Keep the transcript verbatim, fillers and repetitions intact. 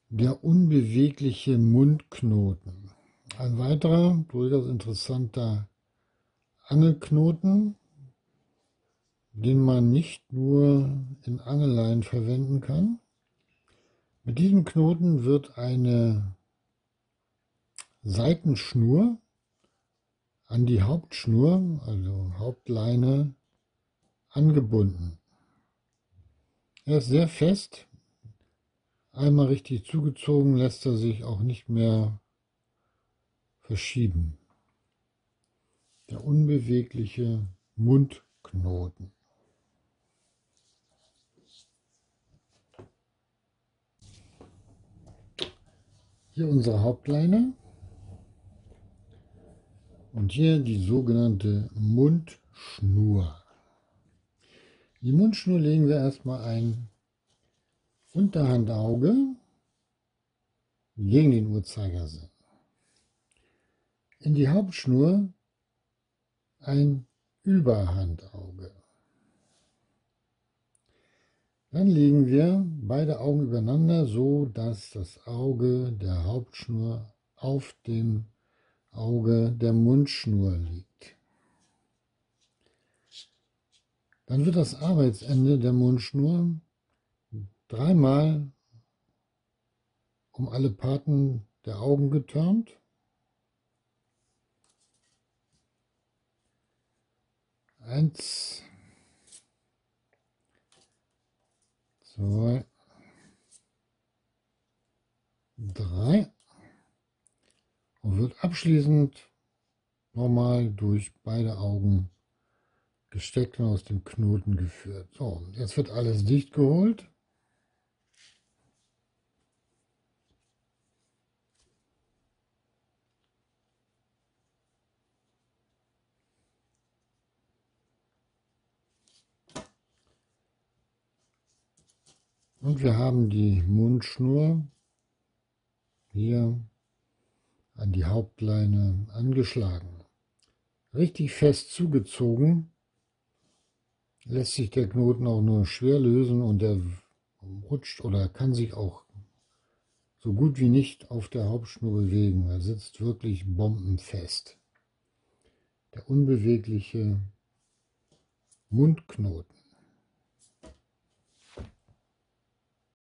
Der unbewegliche Mundknoten. Ein weiterer, durchaus interessanter Angelknoten, den man nicht nur in Angeleien verwenden kann. Mit diesem Knoten wird eine Seitenschnur an die Hauptschnur, also Hauptleine, angebunden. Er ist sehr fest. Einmal richtig zugezogen, lässt er sich auch nicht mehr verschieben. Der unbewegliche Mundknoten. Hier unsere Hauptleine und hier die sogenannte Mundschnur. Die Mundschnur legen wir erstmal ein Unterhandauge gegen den Uhrzeigersinn. In die Hauptschnur ein Überhandauge. Dann legen wir beide Augen übereinander, so dass das Auge der Hauptschnur auf dem Auge der Mundschnur liegt. Dann wird das Arbeitsende der Mundschnur dreimal um alle Parten der Augen getürmt. Eins, zwei, drei und wird abschließend normal durch beide Augen gesteckt und aus dem Knoten geführt. So, jetzt wird alles dicht geholt. Und wir haben die Mundschnur hier an die Hauptleine angeschlagen. Richtig fest zugezogen lässt sich der Knoten auch nur schwer lösen und der rutscht oder kann sich auch so gut wie nicht auf der Hauptschnur bewegen. Er sitzt wirklich bombenfest. Der unbewegliche Mundknoten.